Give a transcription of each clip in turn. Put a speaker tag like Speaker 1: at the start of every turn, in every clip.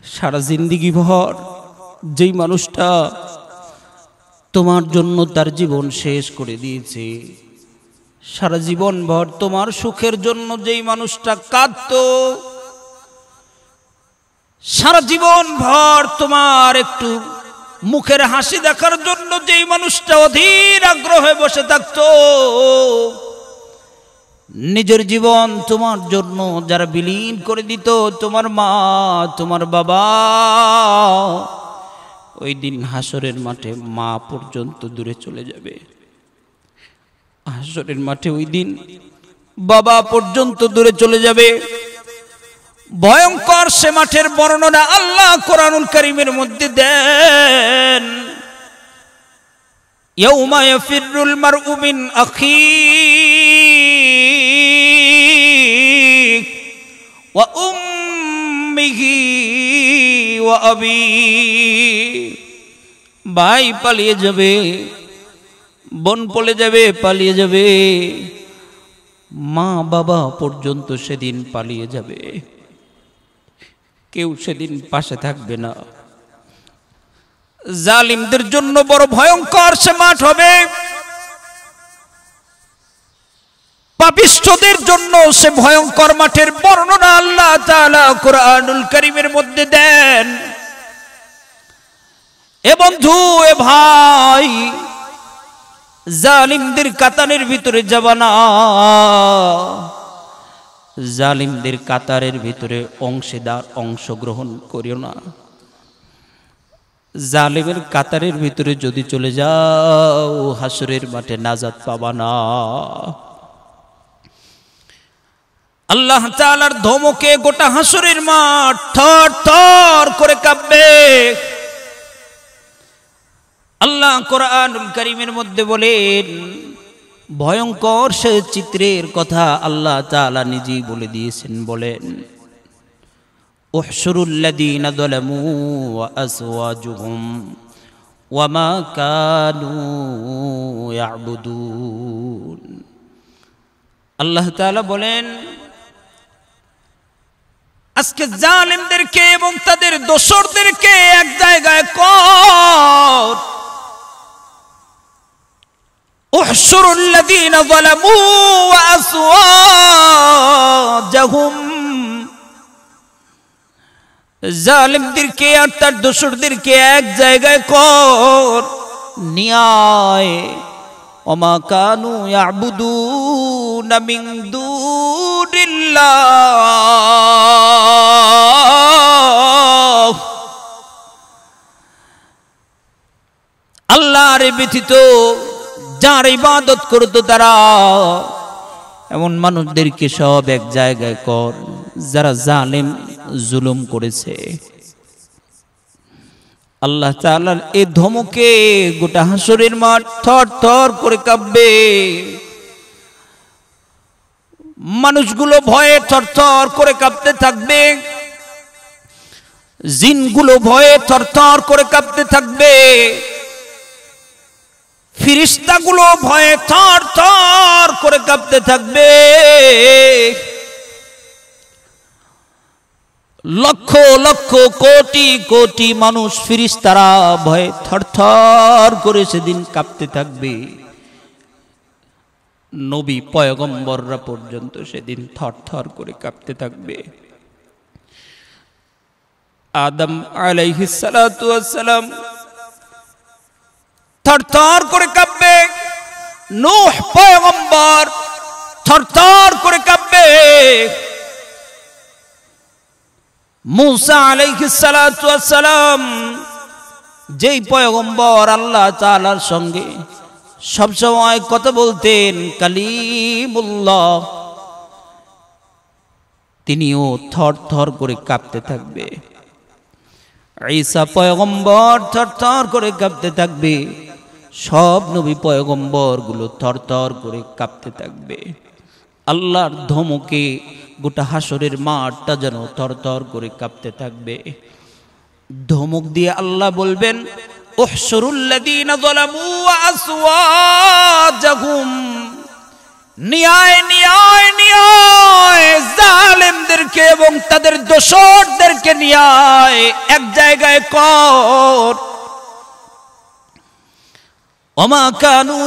Speaker 1: সারা জিন্দেগি ভর যেই মানুষটা তোমার জন্য তার জীবন শেষ করে দিয়েছে, সারা জীবন ভর তোমার সুখের জন্য যেই মানুষটা কাঁদতো, সারা জীবন ভর তোমার একটু মুখের হাসি দেখার জন্য যেই মানুষটা অধীর আগ্রহে বসে থাকতো, নিজের জীবন তোমার জন্য যারা বিলীন করে দিত, তোমার মা তোমার বাবা, ওই দিন হাসরের মাঠে মা পর্যন্ত দূরে চলে যাবে। হাসরের মাঠে ওই দিন বাবা পর্যন্ত দূরে চলে যাবে। ভয়ঙ্কর সে মাঠের বর্ণনা আল্লাহ কোরআনুল কারীমের মধ্যে দেন। ইয়াউমা ইয়াফিরুল মারউ মিন আখিহি ওয়া উম্মিহি ওয়া আবিহি। ভাই পালিয়ে যাবে, বোন পলে যাবে, পালিয়ে যাবে, মা বাবা পর্যন্ত সেদিন পালিয়ে যাবে, কেউ সেদিন পাশে থাকবে না। জালিমদের জন্য বড় ভয়ঙ্কর সে মাঠ হবে, পাপিষ্ঠদের জন্য সে ভয়ঙ্কর মাঠের বর্ণনা আল্লাহ তাআলা কোরআনুল কারীমের মধ্যে দেন। এ বন্ধু, এ ভাই, জালিমদের কাতারের ভিতরে যাবা না, জালিমদের কাতারের ভিতরে অংশগ্রহণ করিও না। জালিমের কাতারের ভিতরে যদি চলে যাও, হাসরের মাঠে নাজাত পাবা না। আল্লাহ তাআলার ধমকে গোটা হাসরের মাঠ থর থর করে কাঁপবে। আল্লাহ কোরআনুল কারীমের মধ্যে বলেন, ভয়ঙ্কর সে চিত্রের কথা আল্লাহ তাআলা নিজেই বলে দিয়েছেন। বলেন, উহশুরুল লাযীনা যালামু ওয়া আযওয়াজুহুম ওয়া মা কানু ইয়াবুদুন। আল্লাহ তাআলা বলেন, আজকে জালিমদেরকে এবং তাদের দোসরদেরকে এক জায়গায় কর। উহশুরুল লাযীনা যালামু ওয়া আযওয়াজুহুম, জালিমদেরকে আর তার দোসরদেরকে এক জায়গায় কর, নিয়ায় ওমা কানু ইয়াবুদুনা মিন দুনিল্লাহ, আল্লাহর ব্যতীত যার ইবাদত করতো তারা, এমন মানুষদেরকে সব এক জায়গায় কর যারা জালিম জুলুম করেছে। আল্লাহ তাআলার এই ধমকে গোটা হাসরের মাঠ থর থর করে কাঁপবে। মানুষগুলো ভয়ে থরথর করে কাঁপতে থাকবে, জিনগুলো ভয়ে থরথর করে কাঁপতে থাকবে, ফেরেশতাগুলো ভয়ে থরথর করে কাঁপতে থাকবে। লক্ষ লক্ষ কোটি কোটি মানুষ ফেরেশতারা ভয়ে থরথর করে সেদিন কাঁপতে থাকবে। নবী পয়গম্বররা পর্যন্ত সেদিন থরথর করে কাঁপতে থাকবে। আদম আলাইহিস সালাতু ওয়াস সালাম থরথর করে কাঁপবে, নূহ পয়গম্বর থরথর করে কাঁপবে, মূসা আলাইহিস সালাতু ওয়াস সালাম যেই পয়গম্বর আল্লাহ তাআলার সঙ্গে সবসময় কথা বলতেন, কালিমুল্লাহ, তিনিও থর থর করে কাঁপতে থাকবে। ঈসা পয়গম্বর থর থর করে কাঁপতে থাকবে। সব নবী পয়গম্বর গুলো থর থর করে কাঁপতে থাকবে। আল্লাহর ধমকে গোটা হাসরের মাঠটা যেন থর থর করে কাঁপতে থাকবে। ধমক দিয়ে আল্লাহ বলবেন, উহশুরুল লাযীনা যালামু ওয়া আযওয়াজুহুম নিয়ায় নিয়ায় নিয়ায় জালেমদেরকে এবং তাদের দোসরদেরকে নিয়ায় এক জায়গায় কর। ওমা কানু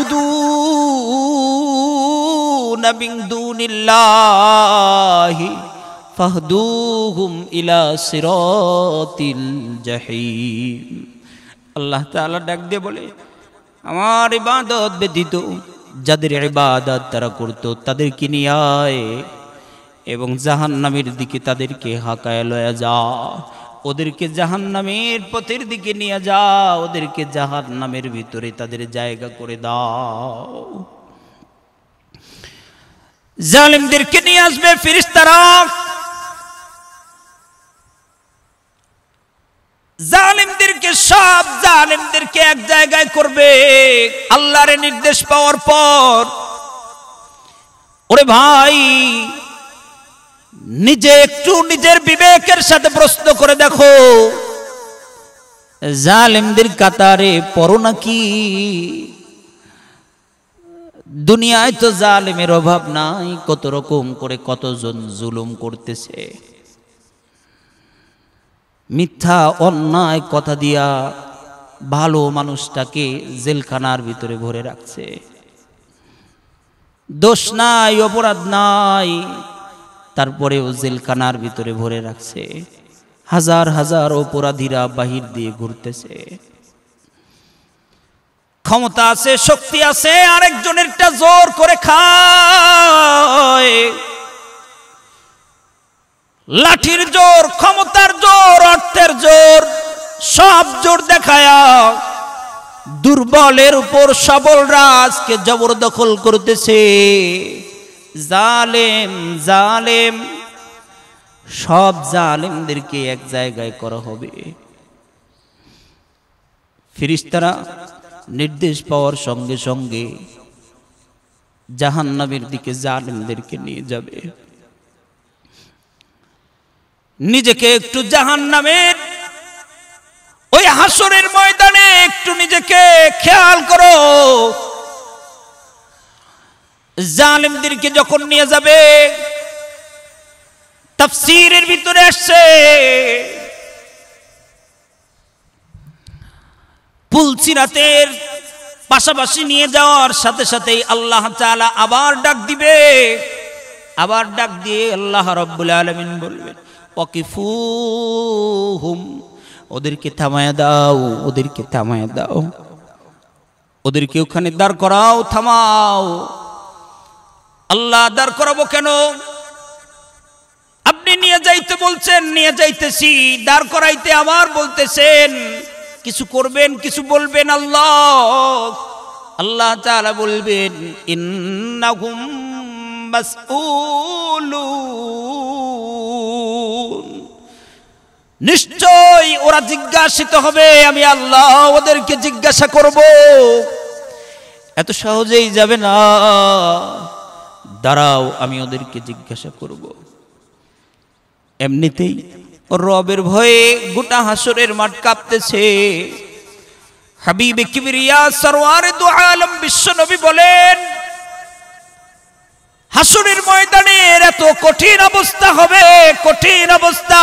Speaker 1: ইয়াবুদুনা মিন দুনিল্লাহি ফাহদুহুম ইলা সিরাতিল জাহিম। আল্লাহ তাআলা ডাক দিয়ে বলে, আমার ইবাদত ব্যতীত যাদের ইবাদত তারা করত তাদেরকে নিয়ে আয় এবং জাহান্নামের দিকে তাদেরকে হাঁকায় লয়ে যা, ওদেরকে জাহান্নামের পথের দিকে নিয়ে যা, ওদেরকে জাহান্নামের ভিতরে তাদের জায়গা করে দাও। জালিমদেরকে নিয়ে আসবে ফেরেশতারা, জালিমদেরকে সব জালিমদেরকে এক জায়গায় করবে আল্লাহর নির্দেশ পাওয়ার পর। ওরে ভাই, নিজে একটু নিজের বিবেকের সাথে প্রশ্ন করে দেখো, জালিমদের কাতারে পড়ো নাকি? দুনিয়ায় তো জালিমের অভাব নাই, কত রকম করে কতজন জুলুম করতেছে, মিথ্যা অন্যায় কথা দিয়া ভালো মানুষটাকে জেলখানার ভিতরে ভরে রাখছে। দোষ নাই, অপরাধ নাই, তারপরেও জেলখানার ভিতরে ভরে রাখছে। হাজার হাজার অপরাধীরা বাহির দিয়ে ঘুরতেছে। ক্ষমতা আছে, শক্তি আছে, আরেকজনেরটা জোর করে খায়। লাঠির জোর, ক্ষমতার জোর, অর্থের জোর, সব জোর দেখায়া দুর্বলের উপর সবলরা আজকে জবরদখল করতেছে। জালেম জালেম সব জালেমদেরকে এক জায়গায় করা হবে। ফেরেশতারা নির্দেশ পাওয়ার সঙ্গে সঙ্গে জাহান্নামের দিকে জালেমদেরকে নিয়ে যাবে। নিজেকে একটু জাহান্নামের ওই হাসরের ময়দানে একটু নিজেকে খেয়াল করো। জালেমদেরকে যখন নিয়ে যাবে, তাফসীরের ভিতরে আসছে পুলসিরাতের পাশাপাশি নিয়ে যাওয়ার সাথে সাথেই আল্লাহ তাআলা আবার ডাক দিবে। আবার ডাক দিয়ে আল্লাহ রাব্বুল আলামিন বলবেন, ওয়াকিফুহুম, ওদেরকে থামায়া দাও, ওদেরকে থামায়া দাও, ওদেরকে ওখানে দাঁড় করাও, থামাও। আল্লাহ দাঁড় করাবো কেন? আপনি নিয়ে যাইতে বলছেন, নিয়ে যাইতেছি, দাঁড় করাইতে আবার বলতেছেন কিছু করবেন, কিছু বলবেন। আল্লাহ তাআলা বলবেন, ইন্নাহুম মাসউলুন, নিশ্চয় ওরা জিজ্ঞাসিত হবে, আমি আল্লাহ ওদেরকে জিজ্ঞাসা করব। এত সহজেই যাবে না, দাঁড়াও, আমি ওদেরকে জিজ্ঞাসা করব। এমনিতেই রবের ভয়ে গোটা হাসরের মাঠ কাঁপতেছে। হাবিবে কিবরিয়া সরওয়ারে দু আলম বিশ্ব নবী বলেন, হাসরের ময়দানের এত কঠিন অবস্থা হবে, কঠিন অবস্থা।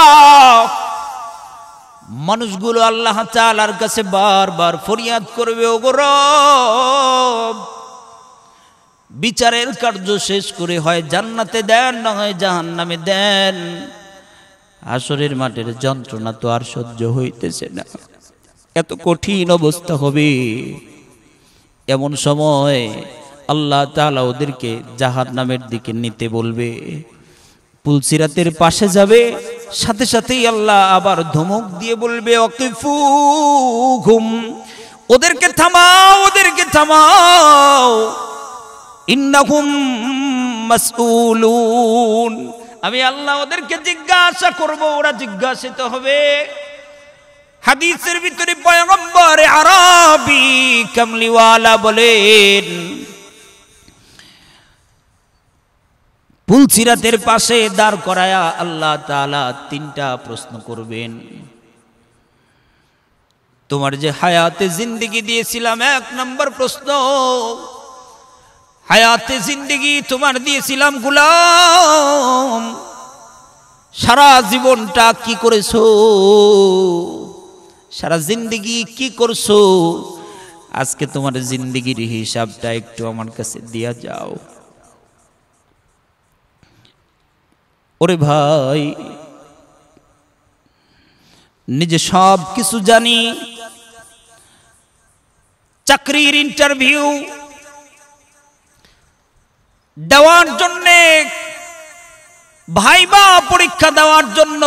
Speaker 1: মানুষগুলো আল্লাহ তাআলার কাছে বারবার ফরিয়াদ করবে, ওগো রব, বিচারের কার্য শেষ করে হয় জান্নাতে দেন, না হয় জাহান্নামে দেন। হাসরের মাঠের যন্ত্রণা তো আর সহ্য হইতেছে না, এত কঠিন অবস্থা হবে। এমন সময় আল্লাহ তাআলা ওদেরকে জাহান্নামের দিকে নিতে বলবে। পুলসিরাতের পাশে যাবে, সাথে সাথেই আল্লাহ আবার ধমক দিয়ে বলবে, ওয়াকিফুহুম, ওদেরকে থামাও, ওদেরকে থামাও। ইন্নাহুম মাসউলুন, আমি আল্লাহ ওদেরকে জিজ্ঞাসা করব, ওরা জিজ্ঞাসিত হবে। হাদিসের ভিতরে পয়গম্বর আরবি কামলিওয়ালা বলেন, পুলসিরাতের পাশে দাঁড় করায়া আল্লাহ তাআলা তিনটা প্রশ্ন করবেন। তোমার যে হায়াতে জিন্দেগি দিয়েছিলাম, এক নম্বর প্রশ্ন, হায়াতে জিন্দেগি তোমার দিয়েছিলাম গোলাম, সারা জীবনটা কি করেছো, সারা জিন্দেগি কি করছো, আজকে তোমার জিন্দেগির হিসাবটা একটু আমার কাছে দিয়া যাও। ওরে ভাই, নিজে সব কিছু জানি, চাকরির ইন্টারভিউ দেওয়ার জন্য, ভাইবা পরীক্ষা দেওয়ার জন্য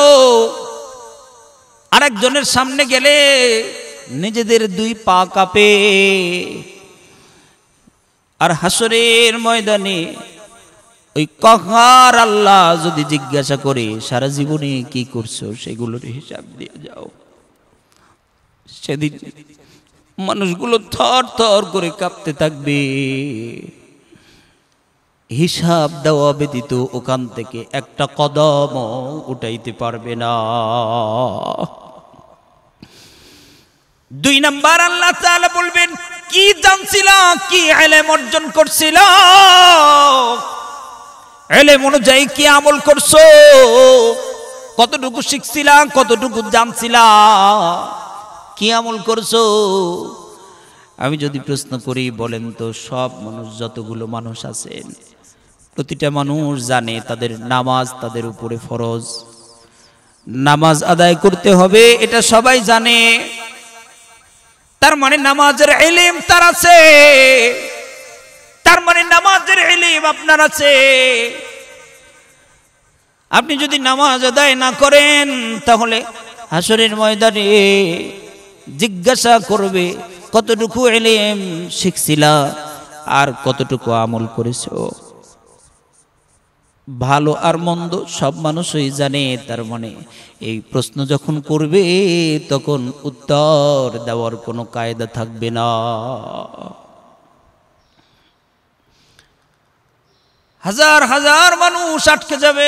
Speaker 1: আরেকজনের সামনে গেলে নিজেদের দুই পা কাঁপে। আর হাসরের ময়দানে ওই কহার আল্লাহ যদি জিজ্ঞাসা করে সারা জীবনে কি করছো, সেগুলোর হিসাব দিয়ে যাও, সেদিন মানুষগুলো থর থর করে কাঁপতে থাকবে। হিসাব দেওয়া ব্যতীত ওখান থেকে একটা কদম উঠাইতে পারবে না। 2 নাম্বার আল্লাহ তাআলা বলবেন, কি জানছিলা, কি ইলম অর্জন করছিলা, ইলম অনুযায়ী কি আমল করছো, কতটুকু শিখছিলা, কতটুকু জানছিলা, কি আমল করছো। আমি যদি প্রশ্ন করি, বলেন তো সব মানুষ, যতগুলো মানুষ আছেন, প্রতিটা মানুষ জানে তাদের নামাজ তাদের উপরে ফরজ, নামাজ আদায় করতে হবে, এটা সবাই জানে। তার মানে নামাজের ইলম তার আছে, তার মানে নামাজের ইলম আপনার আছে। আপনি যদি নামাজ আদায় না করেন, তাহলে হাসরের ময়দানে জিজ্ঞাসা করবে কতটুকু ইলম শিখছিলা আর কতটুকু আমল করেছো। ভালো আর মন্দ সব মানুষই জানে, তার মানে এই প্রশ্ন যখন করবে তখন উত্তর দেওয়ার কোনো কায়দা থাকবে না। হাজার হাজার মানুষ আটকে যাবে।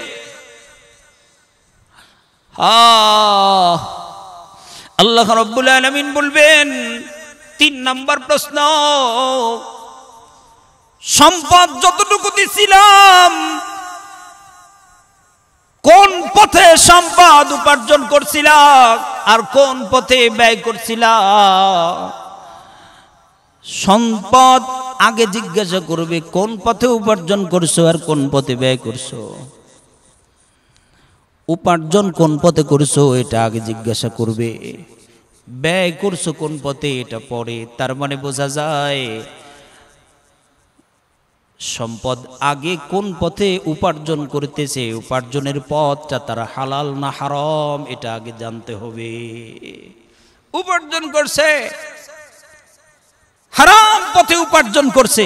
Speaker 1: আল্লাহ রাব্বুল আলামিন বলবেন, 3 নাম্বার প্রশ্ন, সম্পদ যতটুকু দিছিলাম, কোন পথে সম্পদ উপার্জন করছিলা আর কোন পথে ব্যয় করছিলা। সম্পদ আগে জিজ্ঞাসা করবে, কোন পথে উপার্জন করছো আর কোন পথে ব্যয় করছো। উপার্জন কোন পথে করছো এটা আগে জিজ্ঞাসা করবে, ব্যয় করছো কোন পথে এটা পরে। তার মানে বোঝা যায় সম্পদ আগে কোন পথে উপার্জন করতেছে, উপার্জনের পথটা তারা হালাল না হারাম এটা আগে জানতে হবে। উপার্জন করছে হারাম পথে উপার্জন করছে,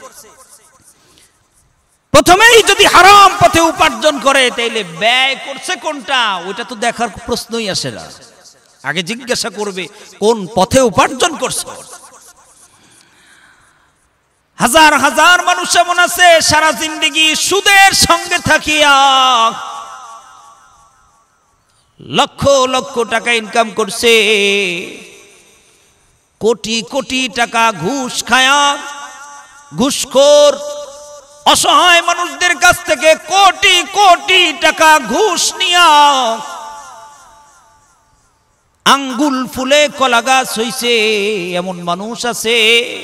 Speaker 1: প্রথমেই যদি হারাম পথে উপার্জন করে তাইলে ব্যয় করছে কোনটা, ওইটা তো দেখার প্রশ্নই আসে না। আগে জিজ্ঞাসা করবে কোন পথে উপার্জন করছে। হাজার হাজার মানুষ এমন আছে সারা জিন্দেগি সুদের সঙ্গে থাকিয়া লক্ষ লক্ষ টাকা ইনকাম করছে, কোটি কোটি টাকা ঘুষ খায়া, ঘুষখোর অসহায় মানুষদের কাছ থেকে কোটি কোটি টাকা ঘুষ নিয়া আঙ্গুল ফুলে কলা গাছ হইছে এমন মানুষ আছে।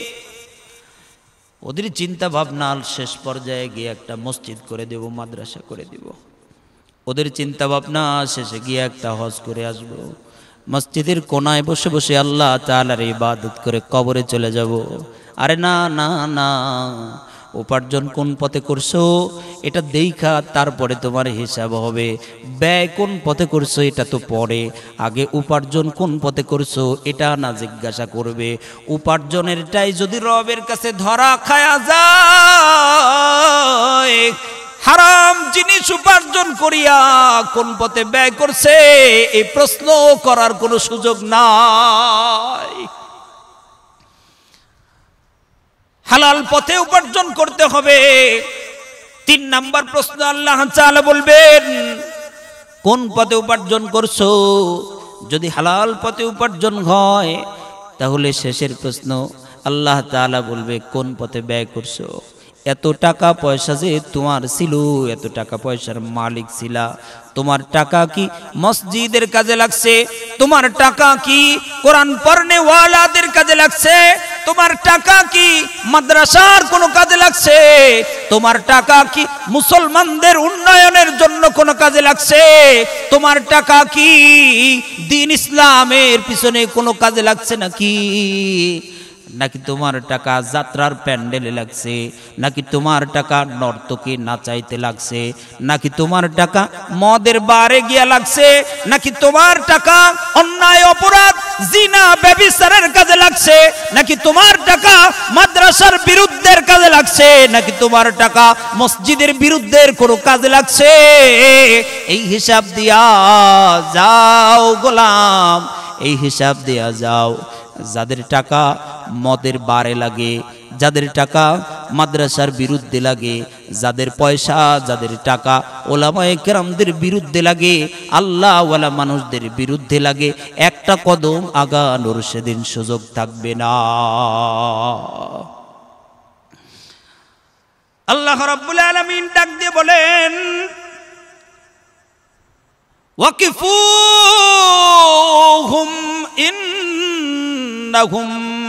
Speaker 1: ওদের চিন্তা ভাবনা শেষ পর্যায়ে গিয়ে একটা মসজিদ করে দেব, মাদ্রাসা করে দেব। ওদের চিন্তা ভাবনা শেষে গিয়ে একটা হজ করে আসব, মসজিদের কোনায় বসে বসে আল্লাহ তাআলার ইবাদত করে কবরে চলে যাব। আরে না না না, উপার্জন কোন পথে করছো এটা দেখা তারপরে তোমার হিসাব হবে। ব্যয় কোন পথে করছো এটা তো পরে, আগে উপার্জন কোন পথে করছো এটা না জিজ্ঞাসা করবে। উপার্জনেরটাই যদি রবের কাছে ধরা খায়া যায়, হারাম জিনিস উপার্জন করিয়া কোন পথে ব্যয় করছে এই প্রশ্ন করার কোনো সুযোগ নাই। হালাল পথে উপার্জন করতে হবে। 3 নাম্বার প্রশ্ন আল্লাহ তাআলা বলবেন, কোন পথে উপার্জন করছো। যদি হালাল পথে উপার্জন হয় তাহলে শেষের প্রশ্ন আল্লাহ তাআলা বলবে কোন পথে ব্যয় করছো? এত টাকা পয়সা যে তোমার ছিল, এত টাকা পয়সার মালিক ছিলা, তোমার টাকা কি মসজিদের কাজে লাগছে? তোমার টাকা কি কোরআন পড়নেওয়ালাদের কাজে লাগছে? তোমার টাকা কি মাদ্রাসার কোনো কাজে লাগছে? তোমার টাকা কি মুসলমানদের উন্নয়নের জন্য কোনো কাজে লাগছে? তোমার টাকা কি দ্বীন ইসলামের পিছনে কোনো কাজে লাগছে নাকি? নাকি তোমার টাকা যাত্রার প্যান্ডেলে লাগছে? নাকি তোমার টাকা নর্তকে নাচাইতে লাগছে? নাকি তোমার টাকা মদের বারে গিয়া লাগছে? নাকি তোমার টাকা অন্যায় অপরাধ জিনা ব্যভিচারের কাজে লাগছে? নাকি তোমার টাকা মাদ্রাসার বিরুদ্ধের কাজে লাগছে? নাকি তোমার টাকা মসজিদের বিরুদ্ধের কোনো কাজে লাগছে? এই হিসাব দিয়া যাও গোলাম, এই হিসাব দিয়া যাও। যাদের টাকা মদের বারে লাগে, যাদের টাকা মাদ্রাসার বিরুদ্ধে লাগে, যাদের পয়সা, যাদের টাকা ওলামায়ে কেরামদের বিরুদ্ধে লাগে, আল্লাহওয়ালা মানুষদের বিরুদ্ধে লাগে, একটা কদম আগানোর সেদিন সুযোগ থাকবে না। আল্লাহ রাব্বুল আলামিন ডাক দিয়ে বলেন, ওয়াকিফুহুম ইন্নাহুম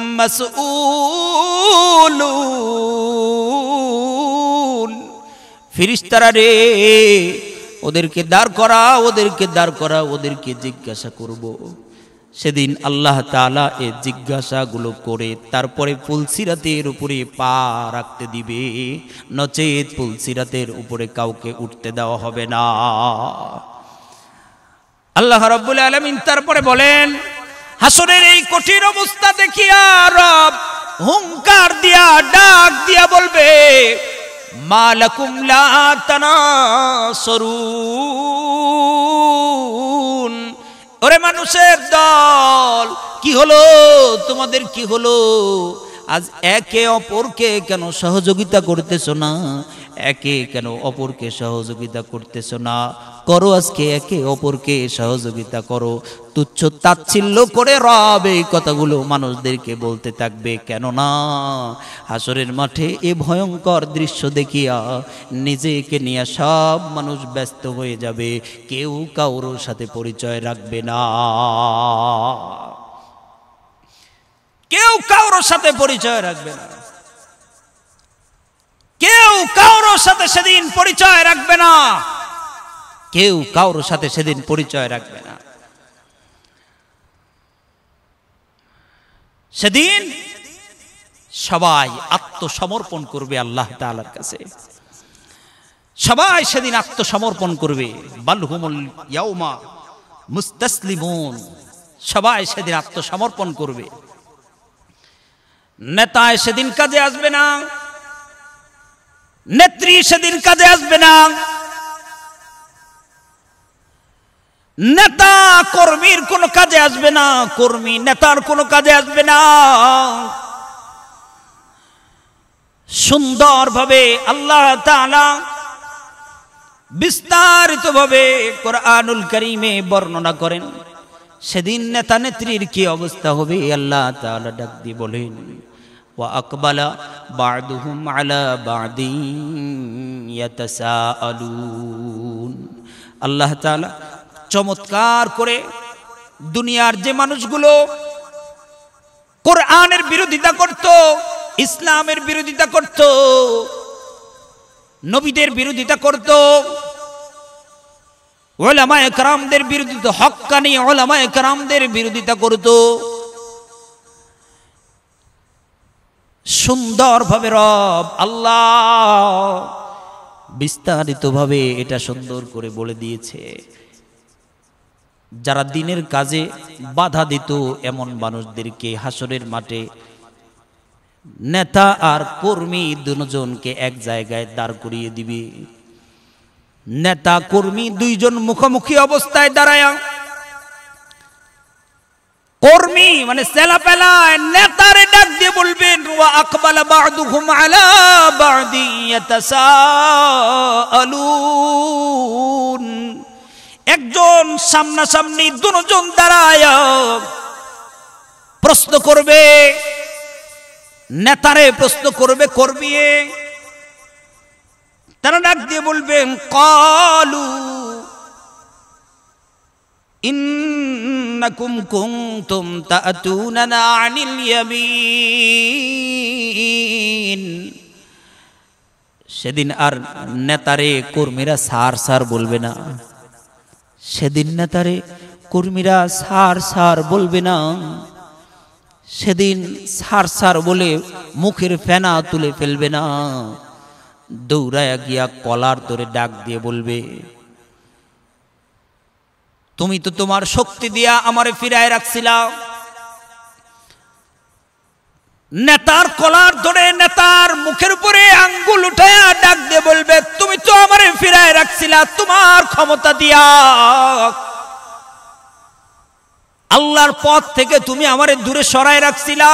Speaker 1: মাসউলুন। ফেরেশতারা রে, ওদেরকে দাঁড় করা, ওদেরকে দাঁড় করা, ওদেরকে জিজ্ঞাসা করব। সেদিন আল্লাহ তাআলা এই জিজ্ঞাসাগুলো করে তারপরে পুলসিরাতের উপরে পা রাখতে দিবে, নচেত পুলসিরাতের উপরে কাউকে উঠতে দেওয়া হবে না। আল্লাহ রাব্বুল আলামিন তারপরে বলেন, হাসরের এই কঠিন অবস্থা দেখিয়া রব হুঙ্কার দিয়া ডাক দিয়া বলবে, মালাকুম লা তানাসরুন। ওরে মানুষের দল, কি হলো তোমাদের, কি হলো? আজ একে অপরকে কেন সহযোগিতা করতেছো না? একে কেন অপরকে সহযোগিতা করতেছো না? করো, আজকে একে অপরকে সহযোগিতা করো। তুচ্ছ তাচ্ছিল্য করে রব এই কথাগুলো মানুষদেরকে বলতে থাকবে। কেননা হাসরের মাঠে এ ভয়ঙ্কর দৃশ্য দেখিয়া নিজেকে নিয়ে সব মানুষ ব্যস্ত হয়ে যাবে, কেউ কারোর সাথে পরিচয় রাখবে না, কেউ কারোর সাথে পরিচয় রাখবে না, কেউ কারোর সাথে সেদিন পরিচয় রাখবে না, কেউ কারোর সাথে সেদিন পরিচয় রাখবে না। সেদিন সবাই আত্মসমর্পণ করবে আল্লাহ তাআলার কাছে, সবাই সেদিন আত্মসমর্পণ করবে। বালহুমুল ইয়াউমা মুস্তাসলিমুন, সবাই সেদিন আত্মসমর্পণ করবে। নেতা সেদিন কাজে আসবে না, নেত্রী সেদিন কাজে আসবে না, নেতা কর্মীর কোনো কাজে আসবে না, কর্মী নেতার কোনো কাজে আসবে না। সুন্দরভাবে আল্লাহ তাআলা বিস্তারিতভাবে কোরআনুল কারীমে বর্ণনা করেন সেদিন নেতা নেত্রীর কি অবস্থা হবে। আল্লাহ তাআলা ডাক দিয়ে বলেন, ওয়া আকবালা বা'দুহুম আলা বা'দিন ইয়াতাসাআলুন। আল্লাহ তাআলা চমৎকার করে দুনিয়ার যে মানুষগুলো কোরআনের বিরোধিতা করত, ইসলামের বিরোধিতা করত, নবীদের বিরোধিতা করত, উলামায়ে কেরামদের বিরোধিতা, হক্কানি উলামায়ে কেরামদের বিরোধিতা করত, সুন্দরভাবে রব আল্লাহ বিস্তারিতভাবে এটা সুন্দর করে বলে দিয়েছে। যারা দ্বীনের কাজে বাধা দিত এমন মানুষদেরকে হাসরের মাঠে নেতা আর কর্মী দুজনকে এক জায়গায় দাঁড় করিয়ে দিবে। নেতা কর্মী দুইজন মুখোমুখি অবস্থায় দাঁড়ায়, কর্মী মানে সেলাপেলা নেতারে ডাক দিয়ে বলবেন, ওয়া আকবালা বা'দুহুম আলা বা'দি ইয়াতাসাআলুন। একজন সামনাসামনি দুজন দাঁড়ায় প্রশ্ন করবে, নেতারে প্রশ্ন করবে কর্মী, তারা ডাক দিয়ে বলবেন ক্বালু ইন্নাকুম কুনতুম তা'তুনানা আনিল ইয়ামিন। সেদিন আর নেতারে কর্মীরা স্যার স্যার বলবে না, সেদিন নেতারে কর্মীরা স্যার স্যার বলবে না, সেদিন স্যার স্যার বলে মুখের ফেনা তুলে ফেলবে না, দৌড়ায়া গিয়া কলার ধরে ডাক দিয়ে বলবে তুমি তো তোমার শক্তি দিয়া আমারে ফিরায় রাখছিলা। নেতার কলার ধরে নেতার মুখের উপরে আঙ্গুল উঠায়া ডাক দিয়ে বলবে তুমি তো আমারে ফিরায় রাখছিলা তোমার ক্ষমতা দিয়া, আল্লাহর পথ থেকে তুমি আমারে দূরে সরায় রাখছিলা।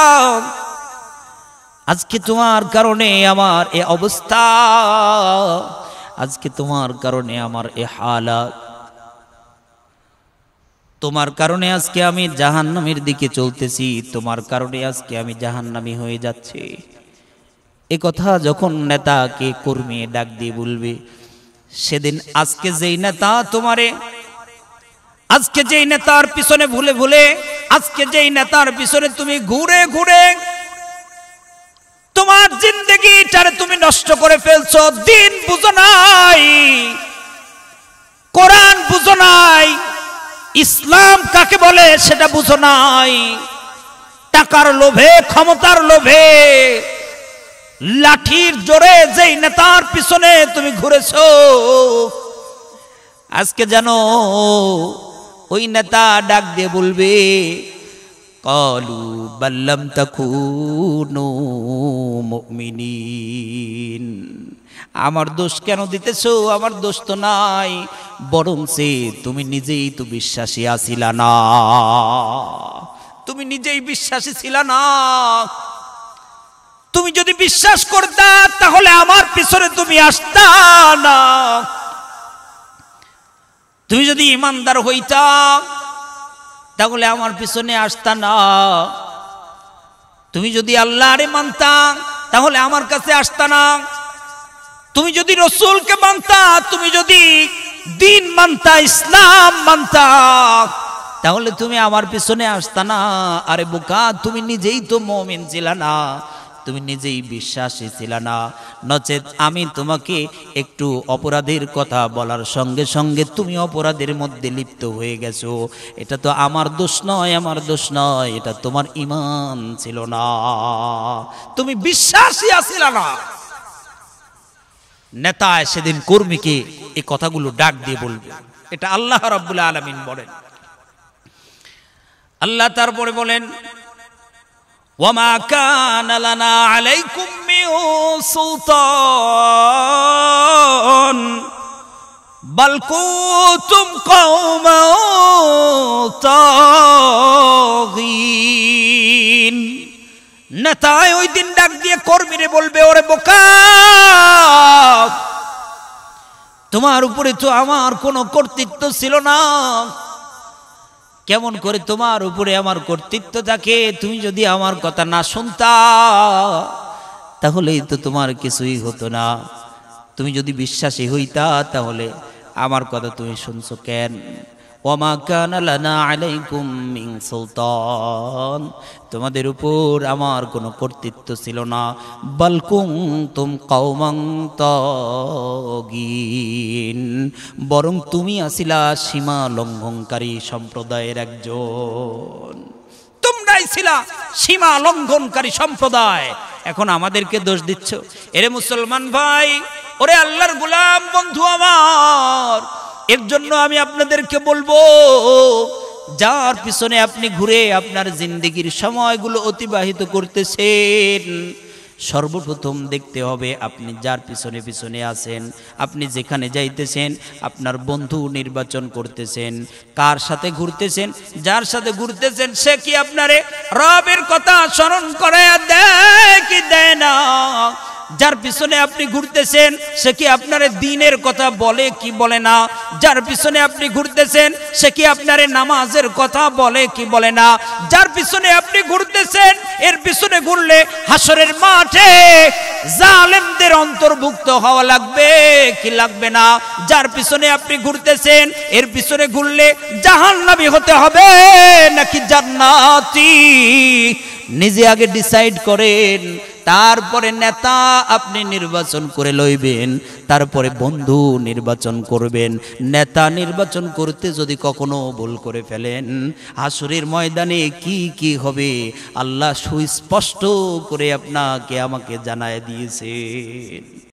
Speaker 1: আজকে তোমার কারণে আমার এই অবস্থা, আজকে তোমার কারণে আমার এই হালাত, তোমার কারণে আজকে আমি জাহান্নামের দিকে চলতেছি, তোমার কারণে আজকে আমি জাহান্নামী হয়ে যাচ্ছি। এ কথা যখন নেতাকে কর্মী ডাক দিয়ে বলবে, সেদিন আজকে যেই নেতা তোমারে, আজকে যেই নেতার পিছনে ভুলে ভুলে, আজকে যেই নেতার পিছনে তুমি ঘুরে ঘুরে তোমার জিন্দেগিটারে তুমি নষ্ট করে ফেলছো, দিন বুঝো নাই, কোরআন বুঝো নাই, ইসলাম কাকে বলে সেটা বুঝো নাই, টাকার লোভে ক্ষমতার লোভে লাঠির জোরে যেই নেতার পিছনে তুমি ঘুরেছো, আজকে জানো ওই নেতা ডাক দিয়ে বলবে ক্বালু বাল লাম তাকুনু মুমিনিন। আমার দোষ কেন দিতেছো? আমার দোষ তো নাই, বরং সে তুমি নিজেই তো বিশ্বাসী আছিলা না, তুমি নিজেই বিশ্বাসী ছিলা না। তুমি যদি বিশ্বাস করতা তাহলে আমার পিছনে তুমি আসতা না, তুমি যদি ইমানদার হইতা তাহলে আমার পিছনে আসতা না, তুমি যদি আল্লাহরে মানতা তাহলে আমার কাছে আসতা না, তুমি যদি রসুলকে মানতা, তুমি যদি দিন মানতা, ইসলাম মানতা, তাহলে তুমি আমার পিছনে আসতা না। আরে বোকা, তুমি নিজেই তো মুমিন ছিলা না, তুমি নিজেই বিশ্বাসী ছিলা না, নচেত আমি তোমাকে একটু অপরাধের কথা বলার সঙ্গে সঙ্গে তুমি অপরাধের মধ্যে লিপ্ত হয়ে গেছো। এটা তো আমার দোষ নয়, আমার দোষ নয়, এটা তোমার ঈমান ছিল না, তুমি বিশ্বাসী আছিলা না। নেতা সেদিন কর্মীকে এই কথাগুলো ডাক দিয়ে বলবে, এটা আল্লাহ রাব্বুল আলামিন বলেন। আল্লাহ তারপরে বলেন ওয়ামা কানা লানা আলাইকুম মিন সুলতান বাল কুনতুম কওমান তাগীন। নেতায় ওই দিন ডাক দিয়ে কর্মীরে বলবে ওরে বোকা, তোমার উপরে তো আমার কোনো কর্তৃত্ব ছিল না, কেমন করে তোমার উপরে আমার কর্তৃত্ব থাকে? তুমি যদি আমার কথা না শুনতা তাহলেই তো তোমার কিছুই হতো না, তুমি যদি বিশ্বাসী হইতা তাহলে আমার কথা তুমি শুনছো কেন? ওয়ামা কানা লানা আলাইকুম মিন সুলতান, তোমাদের উপর আমার কোনো কর্তৃত্ব ছিল না, বাল কুনতুম কওমান তাগীন, বরং তুমি আছিলা সীমা লঙ্ঘনকারী সম্প্রদায়ের একজন, তোমরাই ছিলা সীমা লঙ্ঘনকারী সম্প্রদায়। এখন আমাদেরকে দোষ দিচ্ছ? এরে মুসলমান ভাই, ওরে আল্লাহর গোলাম বন্ধু আমার, এর জন্য আমি আপনাদেরকে বলবো, যার পিছনে আপনি ঘুরে আপনার জিন্দেগির সময়গুলো অতিবাহিত করতেছেন, সর্বপ্রথম দেখতে হবে আপনি যার পিছনে পিছনে আছেন, আপনি যেখানে যাইতেছেন, আপনার বন্ধু নির্বাচন করতেছেন, কার সাথে ঘুরতেছেন, যার সাথে ঘুরতেছেন সে কি আপনারে রবের কথা স্মরণ করে দেয় কি দেয় না? যার পিছনে আপনি ঘুরতেছেন সে কি আপনার দ্বীনের কথা বলে কি বলে না? যার পিছনে আপনি ঘুরতেছেন সে কি আপনার নামাজের কথা বলে কি বলে না? যার পিছনে আপনি ঘুরতেছেন এর পিছনে ঘুরলে হাসরের মাঠে জালেমদের অন্তর্ভুক্ত হওয়া লাগবে কি লাগবে না? যার পিছনে আপনি ঘুরতেছেন এর পিছনে ঘুরলে জাহান্নামী হতে হবে নাকি জান্নাতি? নিজে আগে ডিসাইড করেন, তারপরে নেতা আপনি নির্বাচন করে লইবেন, তারপরে বন্ধু নির্বাচন করবেন। নেতা নির্বাচন করতে যদি কখনো ভুল করে ফেলেন, হাসরের ময়দানে কি কি হবে আল্লাহ সুস্পষ্ট করে আপনাকে আমাকে জানায় দিয়েছেন।